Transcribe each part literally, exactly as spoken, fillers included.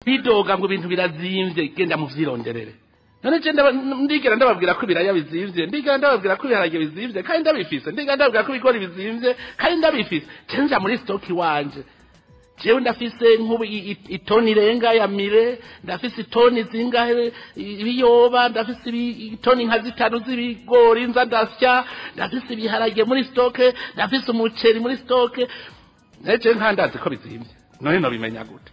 bidoga ngo ibintu birazimvye genda muvyironderere none je ndigera ndababwira ko ibiraya bizimvye ndigera ndababwira ko ibiharage bizimvye kandi ndabifise ndigera ndababwira ko ibigori bizimvye kandi ndabifise cenja muri stock wanje jewe ndafise nk'ubu itoni renga ya mire ndafise itoni zingahe ibiyoba ndafise itoni nka zitanu z'ibigori nza ndasya ndafise ibiharage muri stock ndafise umuceri muri stock neje nkandazi ko bizimvye none no bimenya gute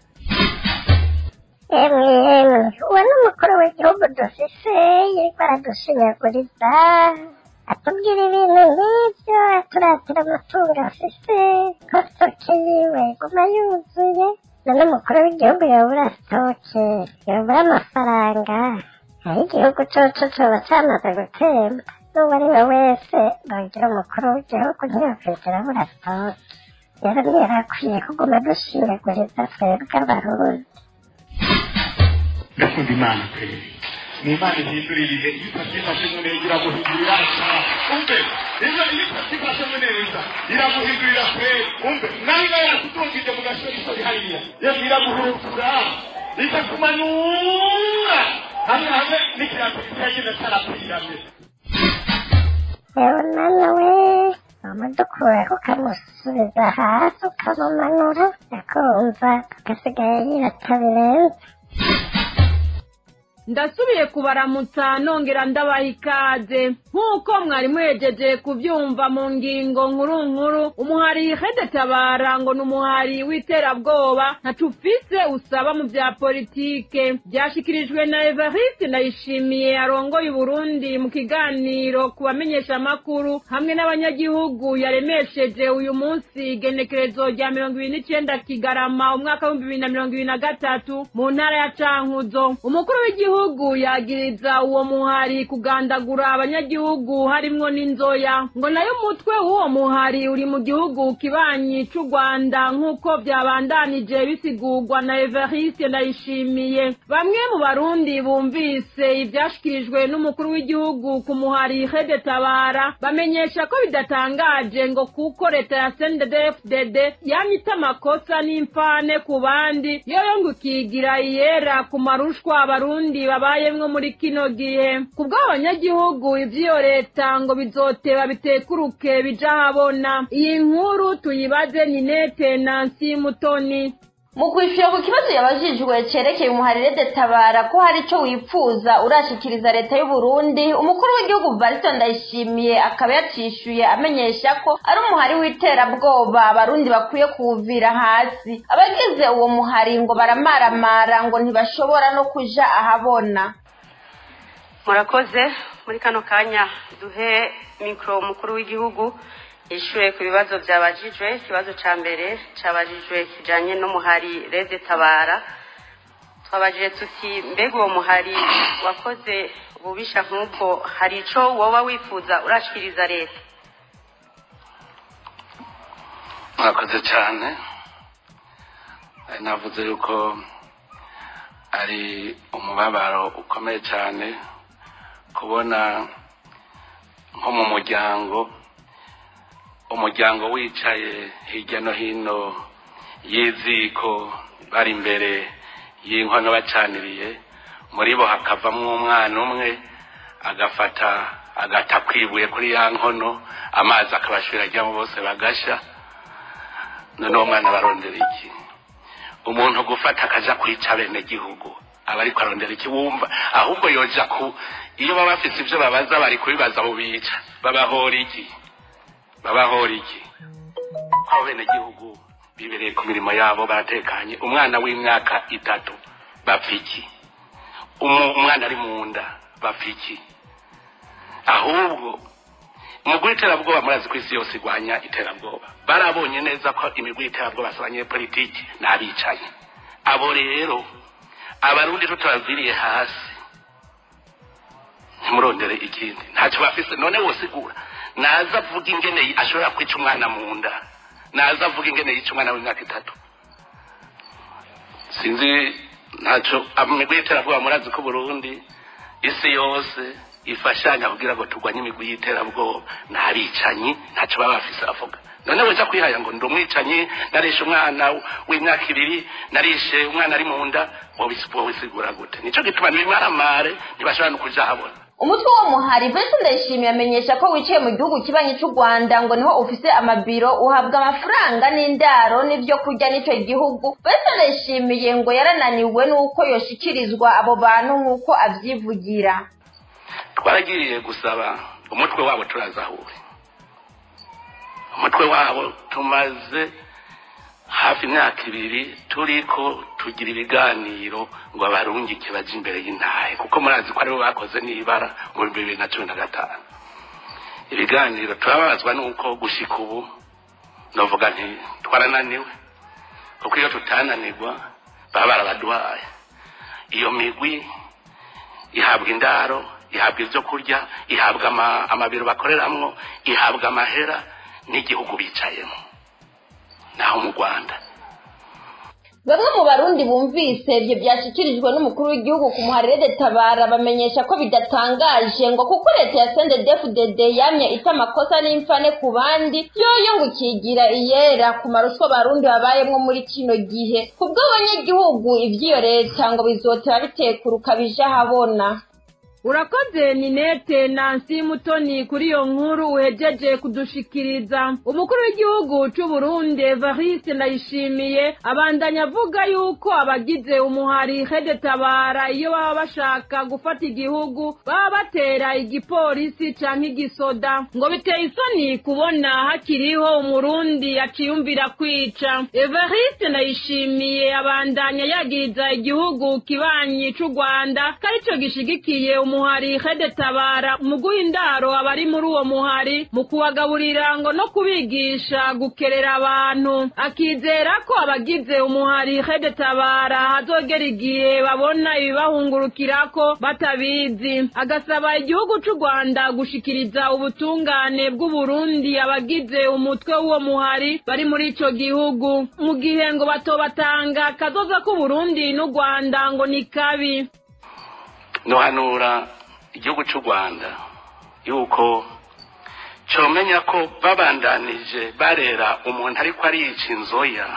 emwe uwo n'umukuru w'igihugu dufise yariko aradushinyaguriza atubwira ibintu nk'ibyo aturatira amatungo afise ko stoke yiwe iguma yuzuye none umukuru w'igihugu yobura stoke yobura amafaranga aho igihugu coco coba camaze gutemba n'uwo ari we wese nogira umukuru w'igihugu ntiyokwigera abura stoke rero ntiyarakwiye kuguma dushinyaguriza twebwe abarundi gakunda imana kweli imana ihindurire iyo utasifashe mu neza iramuhindurira umbe iyo iyo utasifashe mu neza iramuhindurira kweli umbe nawe nawe yakutungije mu gashori isori hariya yewe iramuhurukura ikakumanura hamwe hamwe n'ikirato kitagenda cyarapiramye yewe mwana we umudukuyeho ukamusubiza hasi ukamumanura akumva agasigaye yirata birenze ndasubiye kubaramutsa nongera ndabaha ikaze nk'uko mwari muhejeje kubyumva mu ngingo nkuru nkuru umuhari Haguruka ngo ni umuhari w'iterabwoba ntacufise usaba mu bya politike byashikirijwe na Evariste Ndayishimiye arongoye Burundi mu kiganiro kubamenyesha amakuru hamwe n'abanyagihugu yaremesheje uyu munsi igenekerezo rya mirongo ibiri n'icyenda Kigarama umwaka w'ibihumbi bibiri na mirongo ibiri na gatatu mu ntara ya Cankuzo umukuru w'igihugu Igihugu yagiriza uwo muhari kugandagura abanyagihugu harimwo n'inzoya ngo nayo mutwe w'uwo muhari uri mu gihugu kibanyi cy'u Rwanda nk'uko byabandanije bisigurwa na Evariste Ndayishimiye bamwe mu barundi bumvise ibyashikirijwe n'umukuru w'igihugu ku muhari Haguruka bamenyesha ko bidatangaje ngo kuko leta ya C N D D F D D yanyita amakosa n'imfane ku bandi yoyo ngo ikigira iyera ku marushwa abarundi babayemwo muri kino gihe kubwo abanyagihugu ivyo leta ngo bizoteba bitekuruke bija habona iyi nkuru tuyibaze ni Nete Nancy Mutoni mu kwishura ku kibazo yabajijwe cerekeye umuharire detabara ko hari ico wipfuza urashikiriza leta y'u Burundi umukuru w'igihugu Evariste Ndayishimiye akaba yacishuye amenyesha ko ari umuhari w'iterabwoba abarundi bakwiye kuwuvira hasi abagize uwo muhari ngo baramaramara ngo ntibashobora no kuja ahabona murakoze muri kano kanya duhe mikro umukuru w'igihugu ishuye ku bibazo byabajijwe ikibazo ca mbere cabajijwe kijanye no muhari Rede Tabara twabajije tuti mbega uwo muhari wakoze ububisha nk'ubwo hari ico woba wifuza urashikiriza leta mwakoze cyane navuze yuko ari umubabaro ukomeye cyane kubona nko mu muryango umuryango wicaye hirya no hino y'iziko bari imbere y'inkono bacaniriye muri bo hakavamwo umwana umwe agafata agata kwibuye kuri ya nkono amazi akabashira ajyamo bose bagasha none uwo mwana barondera iki umuntu gufata akaja kwica bene gihugu aba ariko arondera iki wumva ahubwo yoja ku iyo baba bafise ivyo babaza bari kubibaza abo bica babahora iki babahora iki aho bene gihugu bibereye ku mirimo yabo baratekanye umwana w'imyaka itatu bapfiki umwana ari mu nda bapfiki ahubwo umugwi w'iterabwoba murazi ko isi yose igwanya iterabwoba barabonye neza ko imigwi y'iterabwoba asabanye politiki n'abicaye abo rero abarundi tutaziriye hasi ntimurondere ikindi ntacyo bafise none wosigura naza avuga ingene ashobora kwica umwana mu nda naza avuga ingene yica umwana w'imyaka itatu sinzi ntacyo imigwi y'iterabwoba murazi ko Burundi isi yose ifashanya kugira ngo turwanye imigwi y'iterabwoba n'abicanyi ntacyo baba bafise avuga none weja kwihaya ngo ndi umwicanyi narishe umwana w'imyaka ibiri narishe umwana ari mu nda wowe bisigura gute nico gituma n'imaramare ntibashobora no kuja habona umutwe wo muhari Vincent Ndayishimiye amenyesha ko wicaye mu gihugu kibanyi cy'u Rwanda ngo niho ufise amabiro uhabwa amafaranga n'indaro n'ibyo kurya n'ico gihugu Vincent Ndayishimiye ngo yarananiwe n'uko yoshikirizwa abo bantu nk'uko avyivugira twaragiye gusaba umutwe wabo turazahure umutwe wabo tumaze hafi imyaka ibiri turiko tugira ibiganiro ngo abarungike baje imbere y'intahe kuko murazi ko aribo bakoze n'ibara mu bibiri na cumi na gatanu ibiganiro turababazwa n'uko gushika ubu novuga nti twarananiwe kuko iyo tutananirwa baba barabaduhaye iyo migwi ihabwa indaro ihabwa ibyo kurya ihabwa amabiro bakoreramwo ihabwa amahera n'igihugu bicayemo naho mu Rwanda bamwe mu barundi bumvise ibyo byashyikirijwe n'umukuru w'igihugu ku muharire tabara bamenyesha ko bidatangaje ngo kuko leta ya C N D D F D D yamye ita amakosa n'imfane ku bandi yoyo ngo kigira iyera ku maruswa barundi babayemwo muri kino gihe kubwo abanyagihugu ivy'iyo leta ngo bizotera bitekuruka bija habona urakoze Ninete Nancy Mutoni kuri iyo nkuru uhejeje kudushikiriza umukuru w'igihugu cy'u Burundi Evariste Ndayishimiye abandanya avuga yuko abagize umuhari Ahejej tabara iyo baba bashaka gufata igihugu baba batera igipolisi canke igisoda ngo biteye isoni kubona hakiriho umurundi aciyumvira kwica Evariste Ndayishimiye abandanya yagiriza igihugu kibanyi cy'u Rwanda karico gishigikiye umuhari Ahejej tabara mu guhindaro abari muri uwo muhari mu kubagaburira ngo no kubigisha gukerera abantu akizera ko abagize umuhari Ahejej tabara hazogera igihe babona ibibahungurukirako batabizi agasaba igihugu cy'u Rwanda gushikiriza ubutungane bw'u Burundi abagize umutwe w'uwo muhari bari muri ico gihugu mu gihe ngo batobatanga kazoza ku Burundi n'u Rwanda ngo ni kabi nohanura igihugu cy'u Rwanda yuko comenya ko babandanije barera umuntu ariko arica inzoya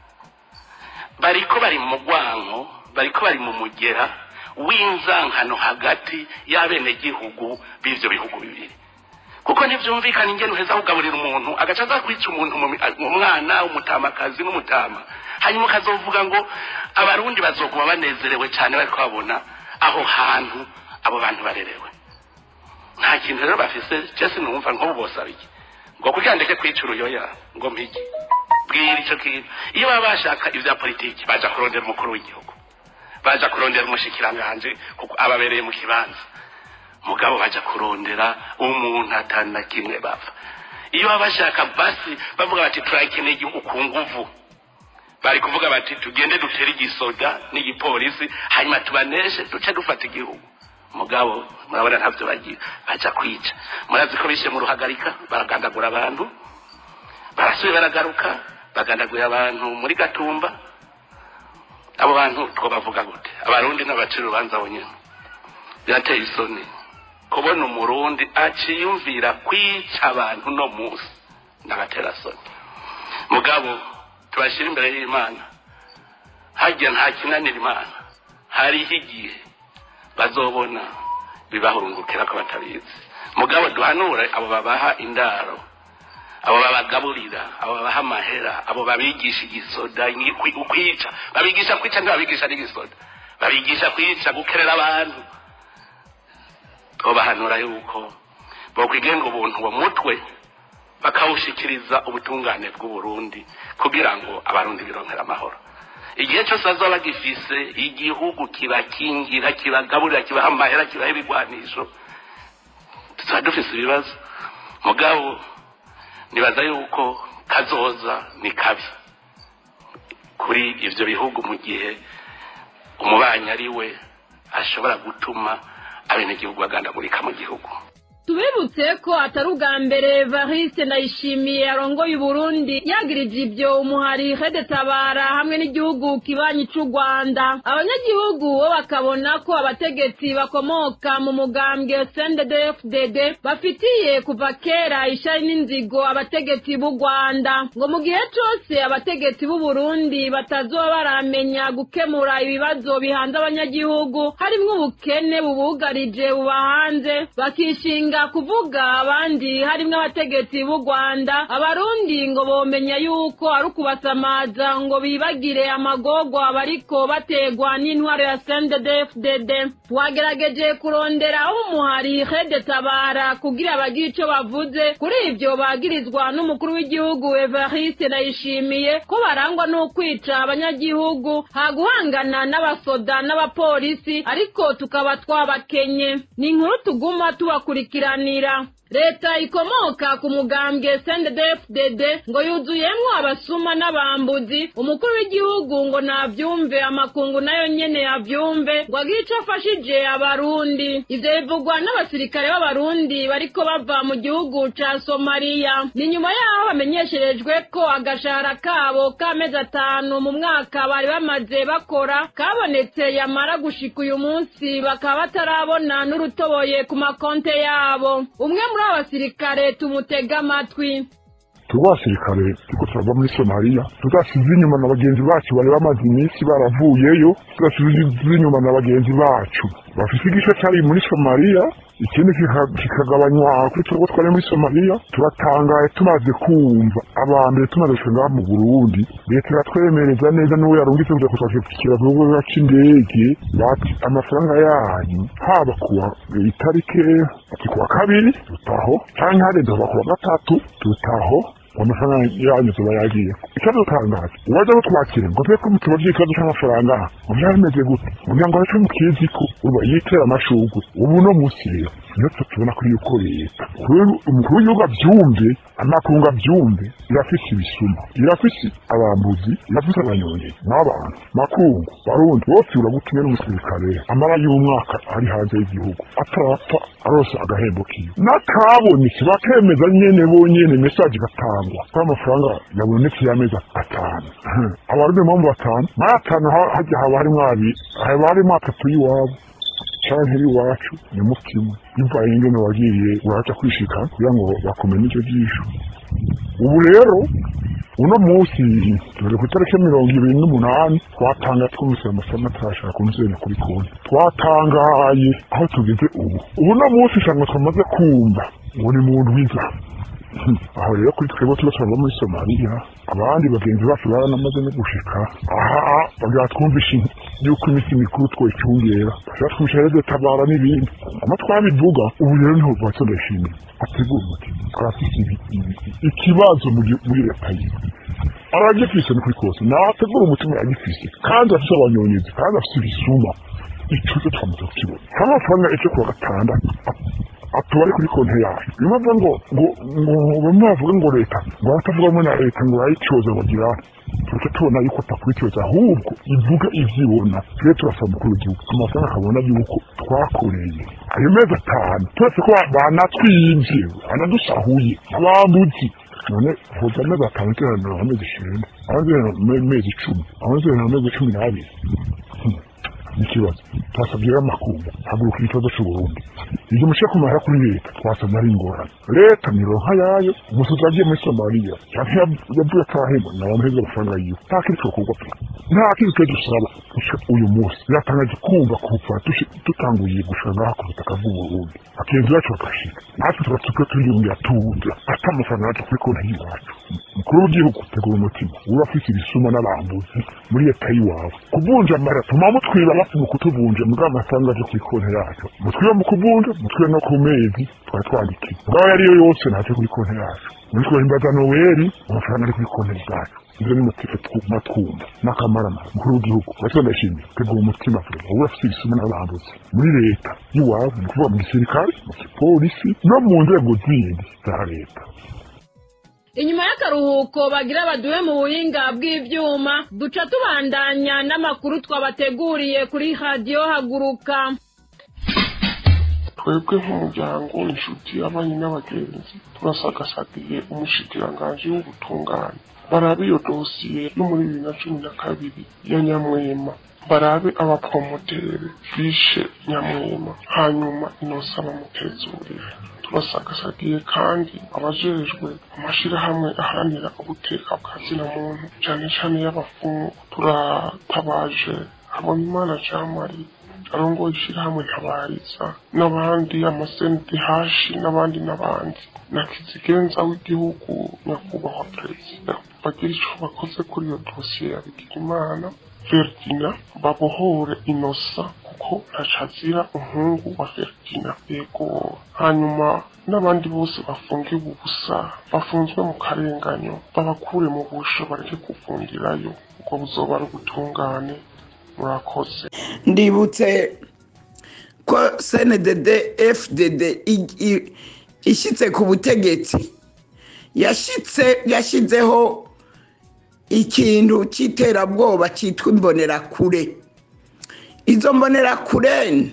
bariko bari mu Rwanko bariko bari mu mugera w'inzankano hagati y'abene gihugu b'ivyo bihugu bibiri kuko ntivyumvikana ingene uheza kugaburira umuntu agaca aza kwica umuntu mu mwana umutamakazi n'umutama hanyuma ukazovuga ngo abarundi bazokuba banezerewe cyane bariko babona aho hantu abo bantu barerewe nta kintu rero bafise cyese numva nko bosaba iki ngo kugira ndeke kwica uruyoya ngo mpiki bwira ico kintu iyo baba bashaka ivya politiki baja kurondera umukuru w'igihugu baja kurondera umushikiranganje kuko ababereye mu kibanza mugabo baja kurondera umuntu atana kimwe bava iyo baba bashaka basi bavuga bati turakeneye igihugu ku nguvu bari kuvuga bati tugende dutere igisoda n'igipolisi hanyuma tubaneshe duce dufata igihugu mugabo murabona ntavyo bagira baja kwica murazi ko bishe mu ruhagarika baragandagura abantu barasuye baragaruka bagandagura abantu muri Gatumba abo bantu two bavuga gute abarundi n'abaciro urubanza bonyene birateye isoni kubona umurundi aciyumvira kwica abantu no musi n'agatera soni mugabo tubashira imbere y'Imana hajya nta kinanira Imana hariho igihe bazobona bibahurungukira ko batabizi mugabo duhanura abo babaha indaro abo babagaburira abo babaha amahera abo babigisha igisoda ukwica babigisha kwica ntibabigisha n'igisoda babigisha kwica gukerera abantu twobahanura yuko bokwigenga ubuntu uwo mutwe bakawushikiriza ubutungane bw'u Burundi kugira ngo abarundi bironkera amahoro igihe cyose azoba gifise igihugu kibakingira kibagaburira kibaha amahera kibaha ibigwanisho tuba dufise ibibazo mugabo nibaza yuko kazoza ni kabi kuri ivyo bihugu mu gihe umubanyi ari we ashobora gutuma abenegihugu bagandagurika mu gihugu tubibutse ko atari ubwa mbere Evariste Ndayishimiye arongoye Uburundi yagirije ibyo umuhari Hedetabara hamwe n'igihugu kibanyi c'u Rwanda. Abanyagihugu bo bakabona ko abategetsi bakomoka mu mugambwe C N D D F D D bafitiye kuva kera ishari n'inzigo abategetsi b'u Rwanda, ngo mu gihe cose abategetsi b'u Burundi batazoba baramenya gukemura ibibazo bihanze abanyagihugu harimwo ubukene bubugarije bubahanze bakishinga kuvuga abandi harimwo abategetsi b'u Rwanda. Abarundi ngo bomenya yuko ari ukubasamaza ngo bibagire amagorwa bariko bategwa n'intwaro ya C N D D F D D. Twagerageje kurondera aho umuhari Hedetabara kugira bagire ico bavuze kuri ivyo bagirizwa n'umukuru w'igihugu Evariste Ndayishimiye ko barangwa no kwica abanyagihugu haguhangana n'abasoda n'abapolisi, ariko tukaba twabakenye. Ni inkuru tuguma tubakurikiranira. Leta ikomoka ku mugambwe C N D D F D D ngo yuzuyemwo abasuma n'abambuzi. Umukuru w'igihugu ngo navyumve, amakungu nayo nyene yavyumve, ngo agire ico afashije abarundi. Ivyo bivugwa n'abasirikare b'abarundi bariko bava mu gihugu ca Somalia. Ni nyuma yaho bamenyesherejwe ko agashahara kabo k'amezi atanu mu mwaka bari bamaze bakora kabonetse yamara gushika uyu munsi bakaba batarabona n'urutoboye ku makonte yabo. Umwe muri abasirikare tumutega amatwi. Tubasirikare tuko turava muri Somalia tutasize inyuma na bagenzi bacu bari bamaze iminsi baravuyeyo, tutasize inyuma na bagenzi bacu bafise igice cyari muri Somalia, ikindi kikagabanywa kuri turwo twari muri Somalia. Turatangaye tumaze kumva abambere tumaze kushanga mu Burundi, leta iratwemereza neza n'uwo yarungitse kuja kutwakira vuba y'indege bati amafaranga yanyu haba kuwa itarike ati kuwa kabiri tutaho canke harenze kuwa gatatu tutaho amafaranga yanyu tuba yagiye. Ikibazo tangaje uwaje gutwakira ngo twe kumutuma by'ikibazo cy'amafaranga ngo byaremeze gute kugira ngo ace mu kiziko uba yitera amashugwe. Ubu no musirira niyo tubona kuri yuko leta umukuru w'igihugu avyumve, amakungu avyumve, irafise ibisuma, irafise abambuzi, irafise abanyonge n'abantu makungu barundi bose uragutumye n'umusirikare amara y'umwaka ari hanze y'igihugu atarapfa arose agahembo kiyo n'akabonetse bakemeza nyene bonyene message gatangwa kwa amafaranga yabonetse y'amezi atanu. Abarundi mu batanu matanu hajya haba harimo abi haba harimo atatu y'iwabo canke iwacu ni mutima imvaye ingene wagiye uraca kwishika kugira ngo bakomene icyo gisho. Ubu rero uno munsi turi ku tariki mirongo ibiri n'umunani twatanga twumvise amafaranga turashaka kunzenya kuri konti twatangaye aho tugeze ubu. Ubu no munsi cyangwa twamaze kumva ngo ni muntu wiza aho rero kuri twebwe tugasanga muri Somalia abandi bagenzi bacu baranamaze no gushika aha bagatwumvisha yuko imisi mikuru twecungera batwumvisha Hedetabara n'ibindi amatwabivuga. Ubu rero niho batsondashimye ategura muti twafise ikibazo muri leta yiwe aragifise no kuri kose nategura umutima aragifise kandi afise abanyonyezi kandi afise ibisuma icuzo twamaze kukibona kandi amafaranga icyo kuwa gatandatu atubari kuri konti yacu. Bivuga ngo ngo bamwe bavuga ngo leta ngo batavuga na leta ngo ayicoza bagira tuce tubona yuko takwitoza ahubwo ivuga ivyibona. Twe turasaba mukuru w'igihugu amafaranga akabona yuko twakoreye ayo mezi atanu twese ko banatwinje anadusahuye abambuzi none hoza mezi atanu cyane amezi ishenda amezi mezi icumi amezi cumi n'abiri. Ikibazo twasabye amakungu haguruka ikibazo cy'Uburundi ibyo mushaka kumara kuri leta twasabye ari ingorane. Leta nironka yayo umusozi agiye muri Somalia cyangwa yavuye atahema n'abameze amafaranga yiwe nta kindi cyokorwa nta kindi cyo dusaba uyu munsi. Biratangaje kumva kuva tutanguye gushanga ku butaka bw'Uburundi akenzi bacu bakashika natwe turatuka turiyungira tuza ata amafaranga yacu kuri konti yacu. Mukuru w'igihugu tegura umutima urafise ibisuma n'abambuzi muri leta yiwawe kubunja amara tumamo twiba bafite kutubunja muri amafaranga aje kuri konti yacu mutwiba mu kubunja mutwiba no ku mezi twatwandiki ngaho yari yo yose naje kuri konti yacu muri ko imbaza Noel amafaranga ari kuri konti yacu. Ibyo ni mutife twuma twumva n'akamarama. Mukuru w'igihugu batsondashimye tegura umutima vuba urafise ibisuma n'abambuzi muri leta yiwawe ni kuvuga mu gisirikare mu polisi no mu nzego zindi za leta. Inyuma y'akaruhuko bagira baduwe mu buhinga bw'ivyuma duca tubandanya n'amakuru twabateguriye kuri radio Haguruka. twebwe nk'umuryango inshuti abanyi n'abagenzi turasagasagiye umushikiranganji w'ubutungane barabe iyo dosiye yo muri bibiri na cumi na kabiri ya Nyamwema, barabe abapromotere bishe Nyamwema, hanyuma Inosa bamutezurire. Turasagasagiye kandi abajejwe amashirahamwe aharanira ubuteka bwa zina muntu cyane cyane y'abafungu. Turatabaje Habonimana Jamari arongoye ishirahamwe Ntabariza n'abandi amasenti hashi n'abandi n'abandi na Kizigenza w'igihugu nyakubahwa perezida bagira ico bakoze kuri iyo dosiye ya Bigimana Ferdina babohore Inosa kuko ntacazira umuhungu wa Ferdina. Yego, hanyuma n'abandi bose bafungiwe ubusa bafunzwe mu karenganyo babakure mu busho bareke kuvundirayo uko buzoba ari ubutungane. Murakoze. Ndibutse ko C N D D F D D ishitse ku butegetsi yashitse yashizeho ikintu cy'iterabwoba cyitwa imbonerakure. Izo mbonerakure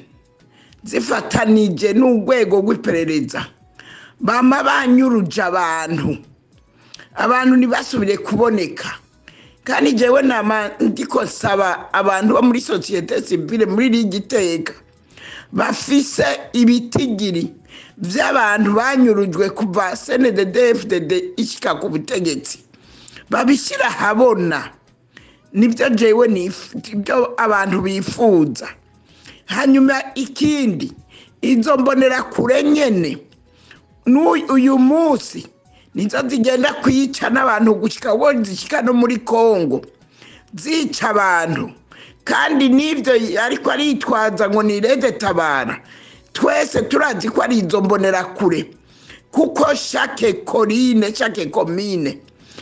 zifatanije n'urwego rw'iperereza bama banyuruje abantu abantu ntibasubire kuboneka. Kandi jewe nama ndiko saba abantu bo muri societe civile muri Rigiteka bafise ibitigiri vy'abantu banyurujwe kuva C N D D F D D ishika ku butegetsi babishira habona. Nibyo jewe nibyo abantu bifuza. Hanyuma ikindi izo mbonera kure nyene n'uyu munsi nizo zigenda kwica n'abantu gushika wo zishika no muri Kongo zica abantu. Kandi nivyo ariko aritwaza ngo ni Rede Tabara. Twese turazi ko ari izo mbonera kure kuko shake korine shake komine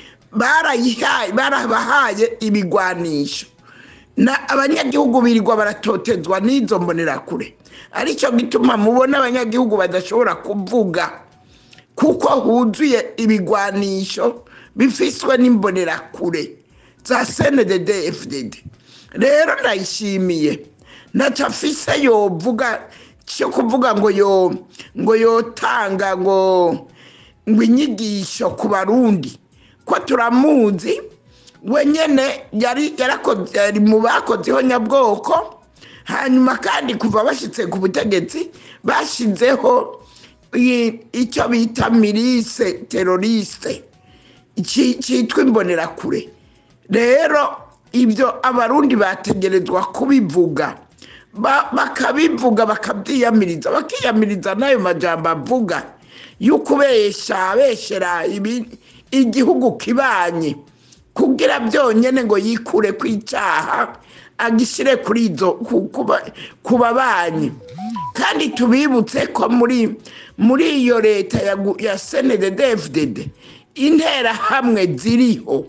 barayihaye barabahaye ibigwanisho na abanyagihugu birirwa baratotezwa n'izo mbonera kure. Arico gituma mubona abanyagihugu badashobora kuvuga kuko huzuye ibigwanisho bifiswe n'imbonera kure za C N D D F D D. Rero ndayishimiye natafise yovuga cyo kuvuga ngo yo ngo yotanga ngo ngo inyigisho ku Barundi ko turamuzi wenyene yari yarakoze yari mu bakozeho nyabwoko. Hanyuma kandi kuva bashitse ku butegetsi bashizeho icyo bita mirise teroriste cyitwa imbonera kure. Rero ibyo Abarundi bategerezwa kubivuga bakabivuga bakabyiyamiriza bakiyamiriza nayo majambo avuga y'ukubesha beshera igihugu kibanye kugira byonyene ngo yikure kw'icyaha agishire kuri izo kubabanyi. Kandi tubibutse ko muri muri iyo leta ya C N D D F D D intera hamwe ziriho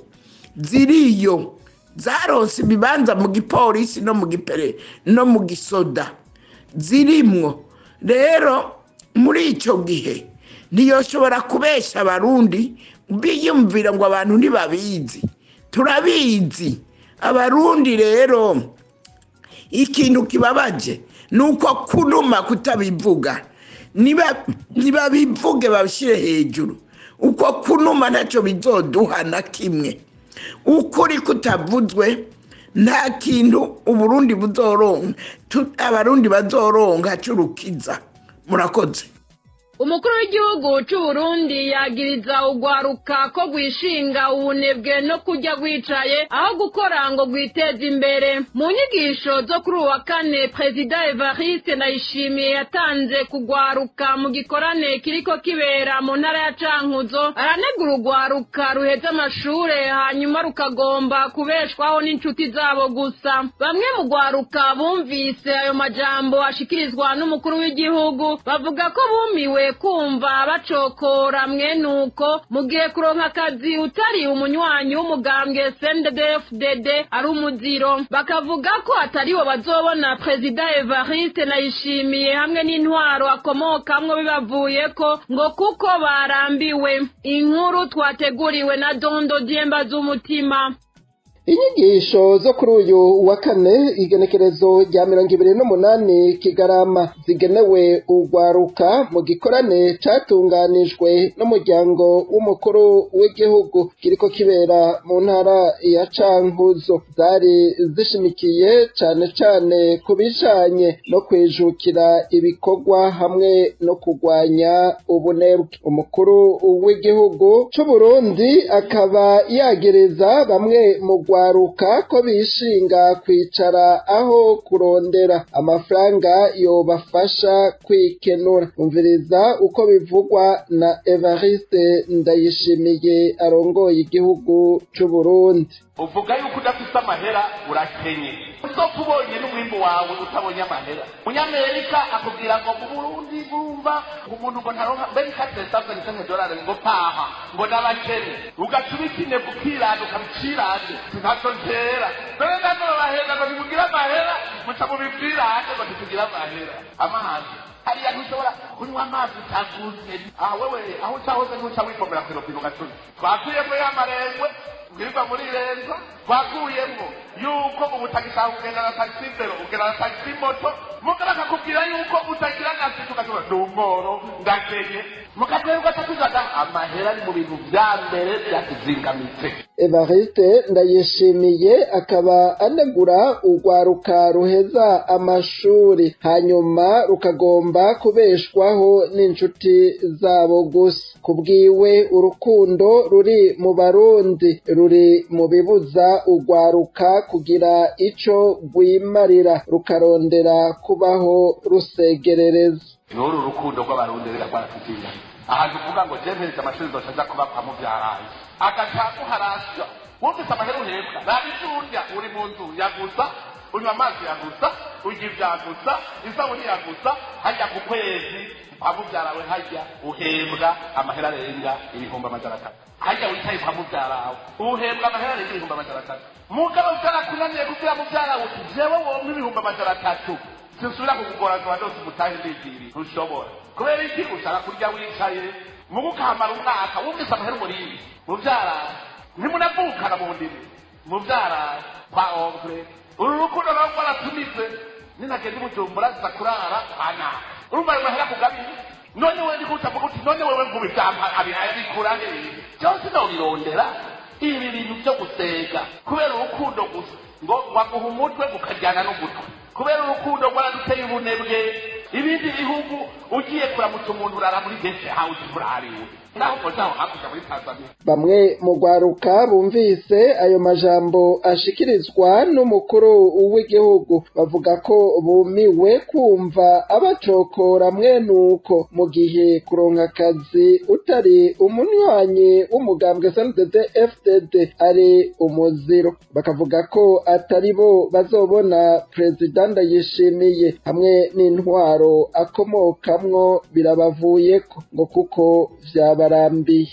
ziriyo zaronse ibibanza mu gipolisi no mu gipere no mu gisoda zirimwo. Rero muri ico gihe niyoshobora kubesha Abarundi biyumvira ngo abantu ntibabizi. Turabizi Abarundi. Rero ikintu kibabaje nuko kunuma kutabivuga niba niba bivuge babishire hejuru. Uko kunuma naco bizoduha na kimwe. Ukuri kutavuzwe nta kintu Uburundi buzoronka Abarundi bazoronka curukiza. Murakoze. Umukuru w'igihugu cy'u Burundi yagiriza ugwaruka ko gwishinga ubunebwe no kujya gwicaye aho gukora ngo gwiteze imbere. Mu nyigisho zo kuri wa kane President Evariste Ndayishimiye yatanze kugwaruka mu gikorane kiriko kibera mu ntara ya Cankuzo. Aranegura ugwaruka ruheza amashure hanyuma rukagomba kubeshwaho n'inshuti zabo gusa. Bamwe mu gwaruka bumvise ayo majambo ashikirizwa n'umukuru w'igihugu bavuga ko bumiwe kumva bacokora mwe nuko mugiye kuronka akazi utari umunywanyi w'umugambwe C N D D F D D ari umuziro. Bakavuga ko atari bo bazobona President Evariste Ndayishimiye hamwe n'intwaro akomokamwo bibavuye ko ngo kuko barambiwe. Inkuru twateguriwe na Dondo Diemba z'umutima. inyigisho zo kuri uyu wa kane igenekerezo rya mirongo ibiri n'umunani Kigarama zigenewe urwaruka mu gikorane catunganijwe n'umuryango w'umukuru w'igihugu kiriko kibera mu ntara ya Cankuzo zari zishimikiye cane cane ku bijanye no kwijukira ibikorwa hamwe no kurwanya ubunebwe. Umukuru w'igihugu c'u Burundi akaba yagereza bamwe mu rwaruka ko bishinga kwicara aho kurondera amafaranga yobafasha kwikenura. Umviriza uko bivugwa na Evariste Ndayishimiye arongoye igihugu c'u Burundi. Uvuga yuko udafise amahera urakenye, usopfa ubonye n'umwimbu wawe utabonye amahera. Munyamerika akubwira ngo mu Burundi bumva umuntu ngo ntaronka mbere ikatesasa n'icyo dolari ngo paha ngo n'abakene ugacubikine bukirana ukabicirane ntacyo ntera dore nano bahera ngo nimugira amahera muca mu bibwirane ngo ntitugira amahera amazi hariya ntushobora kunywa amazi utaguze aha wewe aho utahoze ntuca wivomera ku robine ugacuna twakuyemo y'amarengwe ubwirirwa muri renza twakuyemo yuko ubu utagisaba kugenda na taxi mbero ugenda na taxi moto mugara akakubwira yuko utagira akazi tukashobora n'umworo ndakenye mukatwerwa atakuzaga amahera ari mu bintu vya mbere byatuzingamitse. Evariste Ndayishimiye akaba anegura urwaruka ruheza amashuri hanyuma rukagomba kubeshwaho n'inshuti zabo gusa. Kubwiwe urukundo ruri mu Barundi ruri mu bibuza urwaruka kugira ico rwimarira rukarondera kubaho rusegerereza. N'uru rukundo rw'Abarundi rirakwarakitinga ahantu uvuga ngo jempereza amashuri zosaza kuba kwa muvyaraye agacaku harasha wumvise amahera uhembwa babijurya uri mu nzu yagusa unywa amazi yagusa urya ivyagusa isabuni yagusa hajya ku kwezi kwa muvyarawe hajya uhembwa amahera arenga ibihumbi amajana atatu hajya wicaye kwa muvyarawe uhembwa amahera arenga ibihumbi amajana atatu mugabo vyarakunaniye kugira muvyarawe jewe wompa ibihumbi amajana atatu sinsubira kukugora ngo badose umutahe ndiziri ntushobora kubera iki ushaka kurya wicaye mugu ukamara umwaka wumvise amahera umurindi muvyara ntimunavukana mu ndimi muvyara kwa onkre uru rukundo nawe rwaratumize ninagenda ibujumbura ziza kurara ana urumva ayo mahera kugabiri none wewe ndiko utavuga uti none wewe ngubi vyampa abikura hehe byose nobirondera ibi bintu vyo gusega kubera urukundo gusa ngo waguha umutwe ukajyana n'ugutwi kubera urukundo rwaraduteye ubunebwe ibindi bihugu ugiye kuramutsa umuntu urara muri gese house burariwe naho kozaho hakuja muri Tanzania. Bamwe mu rwaruka bumvise ayo majambo ashikirizwa n'umukuru w'igihugu bavuga ko bumiwe kumva abacokora mwenuko mu gihe kuronka akazi utari umunywanyi w'umugambwe S N D D F D D ari umuziro. Bakavuga ko atari bo bazobona President Ndayishimiye hamwe n'intwaro akomokamwo birabavuyeko ngo kuko vyaba barambiye.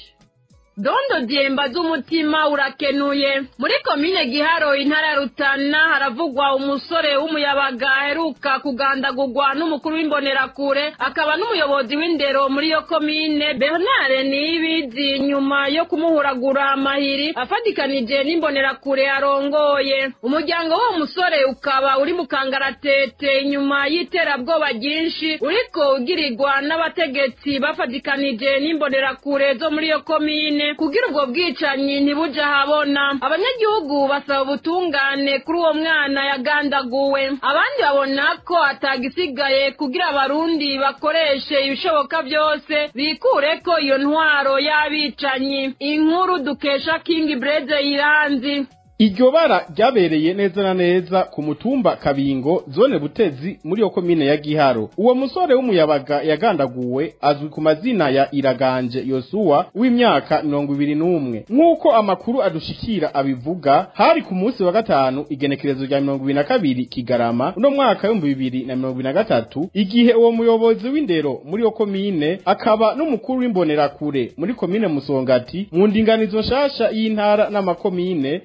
Dondo Diemba z'umutima urakenuye. Muri komine Giharo intara Rutana haravugwa umusore w'umuyabaga aheruka kugandagurwa n'umukuru w'imbonerakure akaba n'umuyobozi w'indero muri yo komine Bernard Nibizi nyuma yo kumuhuragura amahiri afadikanije n'imbonerakure arongoye. Umuryango wo musore ukaba uri mu kangaratete nyuma y'iterabwoba ryinshi uriko ugirirwa n'abategetsi bafadikanije n'imbonerakure zo muri yo komine kugira ubwo bwicanyi ntibuja habona. Abanyagihugu basaba ubutungane kuri uwo mwana yagandaguwe. Abandi babona ko atagisigaye kugira abarundi bakoreshe ibishoboka byose bikure ko iyo ntwaro y'abicanyi. Inkuru dukesha King Brede Iranzi. Iryo bara ryabereye neza na neza ku mutumba Kabingo zone Butezi muri yo komine ya Giharo. Uwo musore w'umuyabaga yagandaguwe azwi ku mazina ya Iraganje Yosuwa w'imyaka mirongo ibiri n'umwe. Nkuko amakuru adushikira abivuga hari ku munsi wa gatanu igenekerezo rya mirongo ibiri na kabiri Kigarama no mwaka wa bibiri na mirongo ibiri na gatatu igihe uwo muyobozi w'indero muri yo komine akaba n'umukuru w'imbonerakure muri komine Musongati mu ndinganizo nshasha y'intara n'amakomine ari ku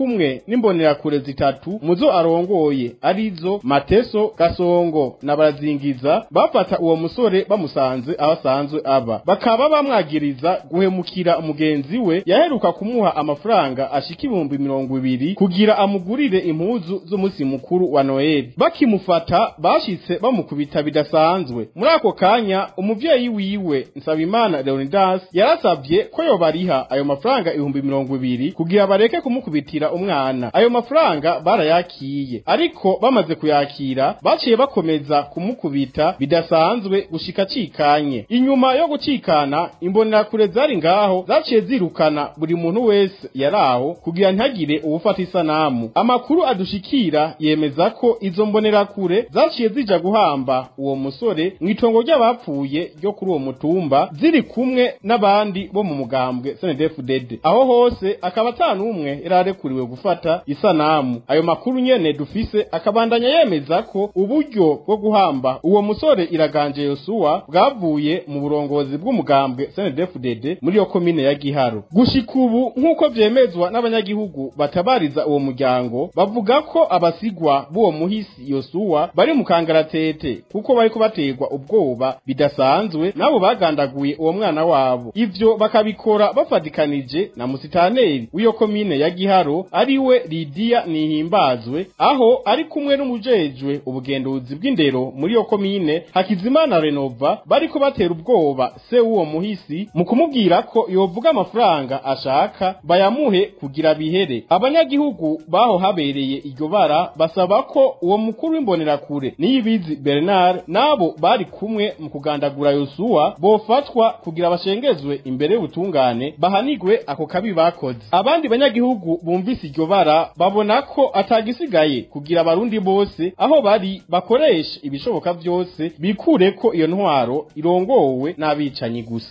kumwe n'imbonerakure zitatu muzo arongoye arizo Mateso, Gasongo na Barazingiza bafata uwo musore bamusanze abasanzwe aba bakaba bamwagiriza guhemukira umugenzi we yaheruka kumuha amafaranga ashika ibihumbi mirongo ibiri kugira amugurire impuzu z'umunsi mukuru wa Noel. Bakimufata bashitse bamukubita bidasanzwe. Muri ako kanya umuvyeyi wiwe Nsabimana Leonidas yarasavye ko yobariha ayo mafaranga ibihumbi mirongo ibiri kugira bareke kumukubitira umwana. Ayo mafaranga barayakiye, ariko bamaze kuyakira baciye bakomeza kumukubita bidasanzwe gushika cikanye. Inyuma yo gucikana imbonerakure zari ngaho zaciye zirukana buri muntu wese yaraho kugira ntagire ubufata isanamu. Amakuru adushikira yemeza ko izo mbonerakure zaciye zija guhamba uwo musore mwitongo ry'abapfuye ryo kuri uwo mutumba ziri kumwe n'abandi bo mu mugambwe S N D F D D. Aho hose akaba atanumwe yararekuriwe gufata isanamu. Ayo makuru nyene dufise akabandanya yemeza ko uburyo bwo guhamba uwo musore Iraganje Yosuwa bwavuye mu burongozi bw'umugambwe S N D F D D muri yo komine ya Giharo. Gushika ubu nkuko vyemezwa n'abanyagihugu batabariza uwo muryango bavuga ko abasigwa b'uwo muhisi Yosuwa bari mu kangaratete kuko bariko bategwa ubwoba bidasanzwe nabo bagandaguye uwo mwana wabo. Ivyo bakabikora bafadikanije na musitaneri w'iyo komine ya Giharo ariwe Lidia Nihimbazwe, aho ari kumwe n'umujejwe ubugenduzi bw'indero muri yo komine Hakizimana Renova bariko batera ubwoba se w'uwo muhisi mu kumubwira ko yovuga amafaranga ashaka bayamuhe kugira bihere. Abanyagihugu baho habereye iryo bara basaba ko uwo mukuru w'imbonerakure Niyibizi Bernard nabo bari kumwe mu kugandagura Yosuwa bofatwa kugira bashengezwe imbere y'ubutungane bahanigwe ako kabi bakoze. Abandi banyagihugu bumvise iryo bara babona ko atagisigaye kugira abarundi bose aho bari bakoresha ibishoboka vyose bikure ko iyo ntwaro irongowe n'abicanyi gusa.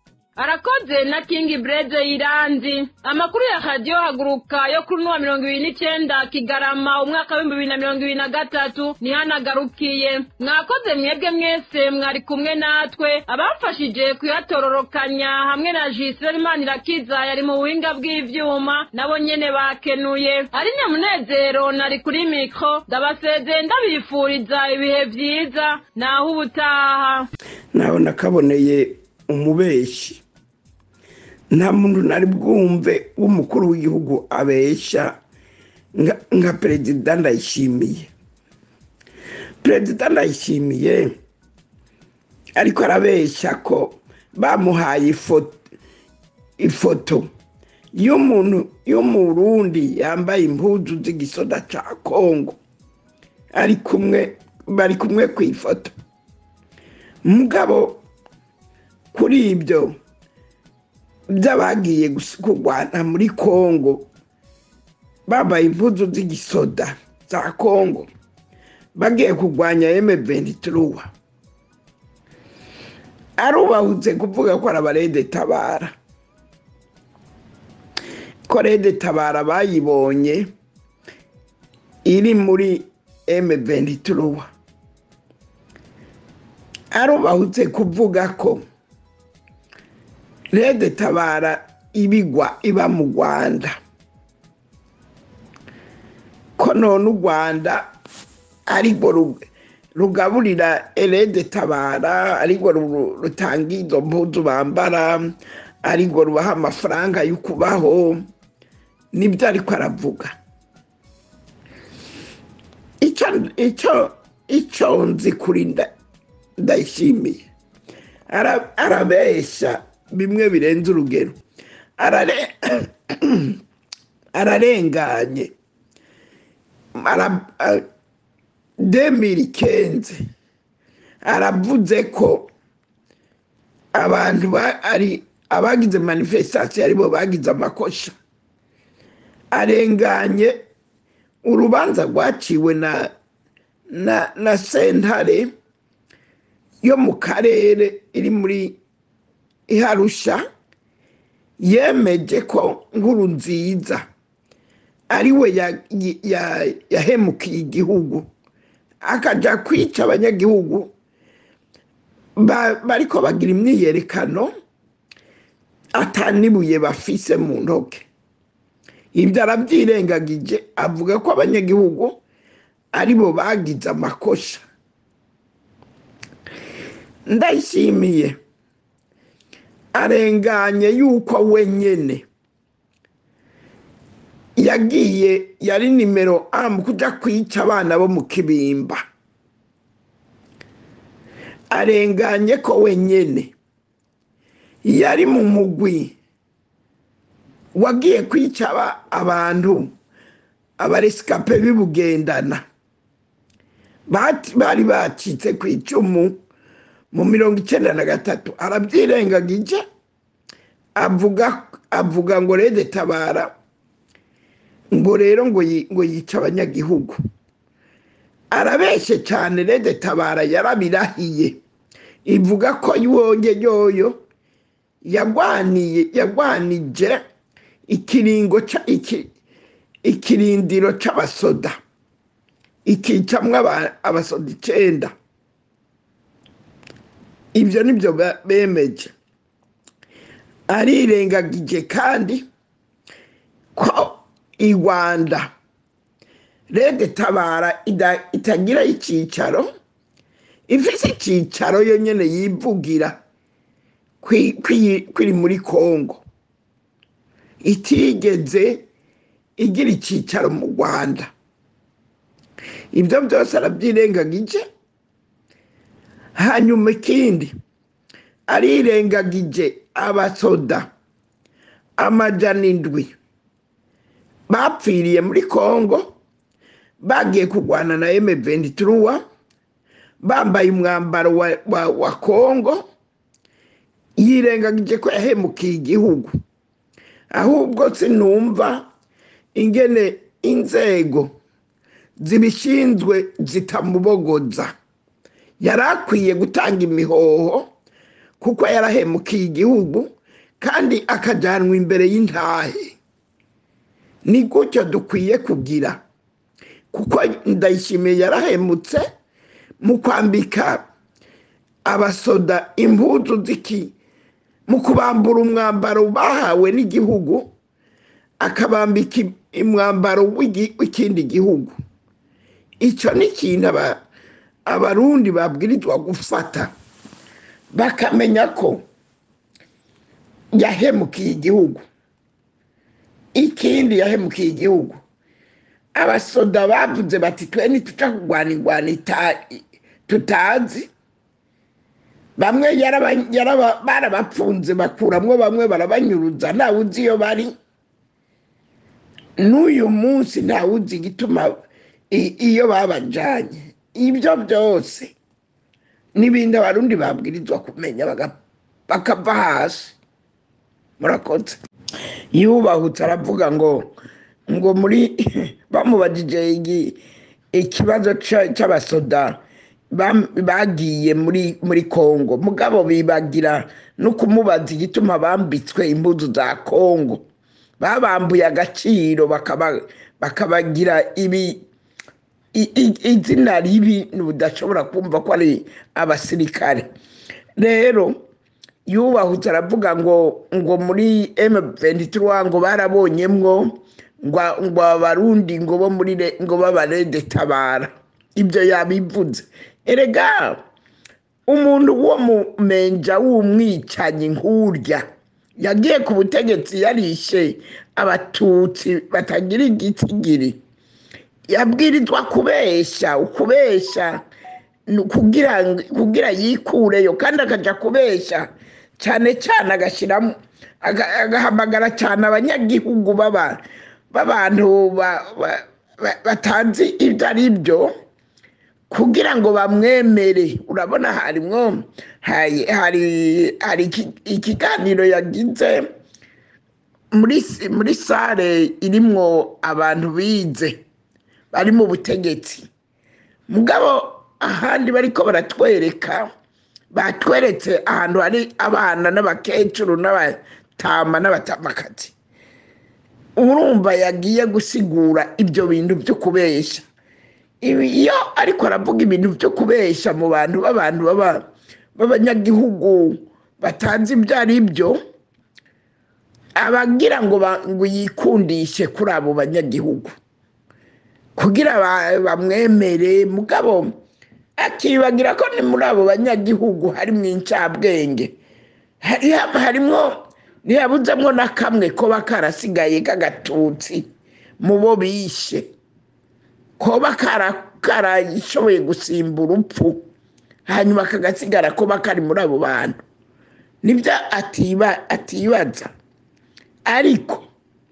Arakoze na King Brede Iranzi. Amakuru ya radio Haguruka yo kuri wa mirongo ibiri n'icenda Kigarama umwaka wa bibiri na mirongo ibiri na gatatu ni hanagarukiye. Mwakoze mwebwe mwese mwari kumwe natwe abafashije kuyatororokanya hamwe na Gisele Manirakiza yari mu buhinga bw'ivyuma nabo nyene bakenuye. Ari Nyamunezero nari kuri mikro ndabaseze ndabifuriza ibihe vyiza naho ubutaha. Naho nakaboneye umubeshi nta muntu nari bwumve w'umukuru w'igihugu abesha nga, nga Perezida Ndayishimiye. Perezida Ndayishimiye ariko arabesha ko bamuhaye ifoto ifoto y'umuntu yo mu Burundi yambaye impuzu z'igisoda ca Kongo ari kumwe bari kumwe ku ifoto. Mugabo kuri ibyo by'abagiye kurwana muri Kongo babaye impuzu z'igisoda za Kongo bagiye kurwanya M vingt-trois arubahutse kuvuga ko arabarede tabara ko rede tabara bayibonye iri muri M vingt-trois arubahutse kuvuga ko rede tabara ibigwa iba mu Rwanda ko none u Rwanda ariko rugaburira rede tabara ariko rutanga izo mpuzu bambara ariko rubaha amafaranga yo kubaho. Nibyo ariko aravuga. Icyo icyo icyo nzi kuri Ndayishimiye arabesha bimwe birenze urugero. Arare ararenganye ara demirikenze aravuze ko abantu ari abagize manifestation aribo bagize amakosha. Arenganye urubanza rwaciwe na na na sentare yo mu karere iri muri Iharusha yemeje ko Nkurunziza ariwe yahemukiye igihugu akaja kwica abanyagihugu bariko bagira imyiyerekano atanibuye bafise mu ntoke. ibyo arabyirengagije avuga ko abanyagihugu aribo bagize amakosa. Ndayishimiye arenganye yuko wenyene yagiye yari nimero A mu kuja kwica abana bo mu Kibimba. Arenganye ko wenyene yari mu mugwi wagiye kwica abantu abaresikape bibugendana bari bacitse ku icumu mu mirongo icenda na gatatu. Arabyirengagije avuga avuga ngo Rede Tabara ngo rero ngo ngo yica abanyagihugu. Arabeshe cyane. Rede Tabara yarabirahiye ivuga ko yonge yoyo yagwaniye yagwanije ikiringo ca iki ikirindiro c'abasoda ikicamwe abasoda icenda. Ibyo nibyo bemeje. Arirengagije kandi ko i Rwanda Rede Tabara itagira icicaro, ifise icicaro yo nyene yivugira kwiri muri Kongo, itigeze igira icicaro mu Rwanda. Ibyo byose arabyirengagije. Hanyuma ikindi arirengagije abasoda amajana indwi bapfiriye muri Kongo bagiye kurwana na M vingt-trois bambaye umwambaro wa, wa, wa Kongo. Yirengagije ko yahemukiye igihugu. Ahubwo sinumva ingene inzego zibishinzwe zitamubogoza. Yarakwiye gutanga imihoho kuko yarahemukiye igihugu kandi akajanwa imbere y'intahe. Ni gutyo dukwiye kugira, kuko Ndayishimiye yarahemutse mu kwambika abasoda impuzu ziki mu kubambura umwambaro bahawe n'igihugu akabambika umwambaro w'ikindi gihugu. Icyo ni ikintu abarundi babwirizwa gufata bakamenya ko yahemukiye igihugu. Ikindi yahemukiye igihugu, abasoda bavuze bati twe ntituca kurwana ingwani tutazi. Bamwe barabapfunze bakuramwo, bamwe barabanyuruza ntawe uzi iyo bari. N'uyu munsi ntawe uzi igituma iyo babajanye. Ibyo byose n'ibindi abarundi babwirizwa kumenya bakava hasi. Murakoze. Yubahutse aravuga ngo ngo muri bamubajije ikibazo c'abasoda bagiye muri muri Kongo, mugabo bibagira no kumubaza igituma bambitswe impuzu za Kongo. Babambuye agaciro bakaba bakabagira ibi izina ribi n'udashobora kumva ko ari abasirikare. Rero yubahutse aravuga ngo ngo muri M vingt-trois ngo barabonyemwo ngo abarundi ngo bo muri ngo babarede Tabara. Ibyo yabivuze. Erega umuntu wo mumenja w'umwicanyi nkurya yagiye ku butegetsi yarishe abatutsi batagira igitigiri. Yabwirizwa kubesha ukubesha kugira kugira yikureyo, kandi akaja kubesha cyane cyane agashiramo agahamagara cyane abanyagihugu baba babantu batanzi ibyo ari byo kugira ngo bamwemere. Urabona harimwo hari hari ikiganiro yagize muri muri sare irimwo abantu bize bari mu butegetsi, mugabo ahandi bariko baratwereka batweretse ahantu hari abana n'abakecuru n'abatama n'abatamakazi. Urumva yagiye gusigura ibyo bintu byo kubesha. Iyo ariko aravuga ibintu byo kubesha mu bantu b'abantu baba b'abanyagihugu batanze ibyo ari byo, abagira ngo ngo yikundishe kuri abo banyagihugu kugira bamwemere mugabo akibagira ko ni muri abo banyagihugu hari mu incabwenge harimo ntiyabuzemo na kamwe ko bakarasigaye k'agatutsi mu bo bishe ko bakarashoboye gusimba urupfu hanyuma kagasigara ko bakari muri abo bantu nibyo atibaza ariko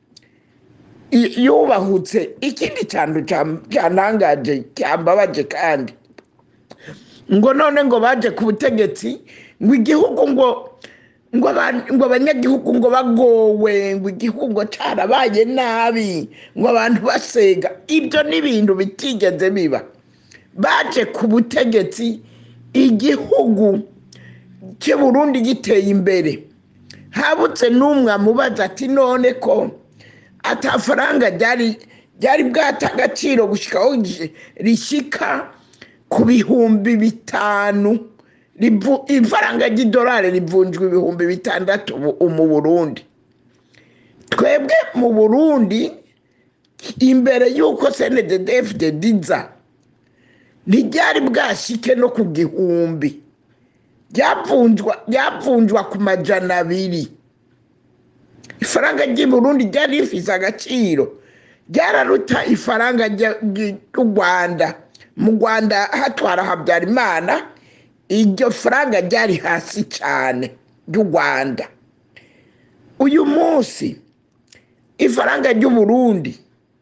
yubahutse ikindi cyane cyantangaje cyambabaje kandi ngo none ngo baje ku butegetsi ngo igihugu ngo ngo abanyagihugu ngo bagowe ngo igihugu cyarabaye nabi ngo abantu basega ibyo n'ibintu bitigeze biba baje ku butegetsi igihugu cy'u Burundi giteye imbere habutse n'umwe amubaza ati none ko atafaranga ryari ryari bwata agaciro gushikaho rishika ku bihumbi bitanu ifaranga ry'idolari rivunjwa ibihumbi bitandatu mu Burundi twebwe mu Burundi imbere y'uko C N D D F D diza ntiryari bwashike no ku gihumbi ryavunjwa ryavunjwa ku majana abiri ifaranga ry'i Burundi ryari rifise agaciro ryararuta ifaranga ry'u Rwanda mu Rwanda hatwara Habyarimana iryo faranga ryari hasi cyane ry'u Rwanda uyu munsi ifaranga ry'u Burundi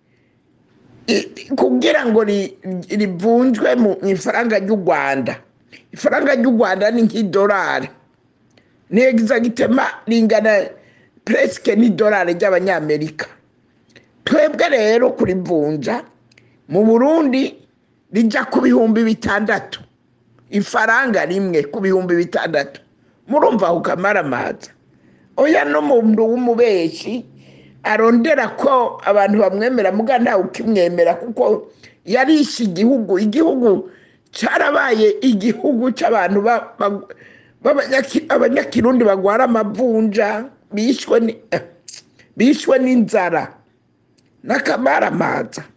kugira ngo rivunjwe mu ifaranga ry'u Rwanda ifaranga ry'u Rwanda ni nk'idolari ni exactement lingana presque ni dolari ry'abanyamerika twebwe rero kurivunja mu Burundi rija ku bihumbi bitandatu ifaranga rimwe ku bihumbi bitandatu murumva ukamara amaza oya no muntu w'umubeshi arondera ko abantu bamwemera muga nta ukimwemera kuko yarishe igihugu igihugu cyarabaye igihugu cy'abantu abanyakirundi bagwara amavunja bishwe bishwe n'inzara n'akamara amaza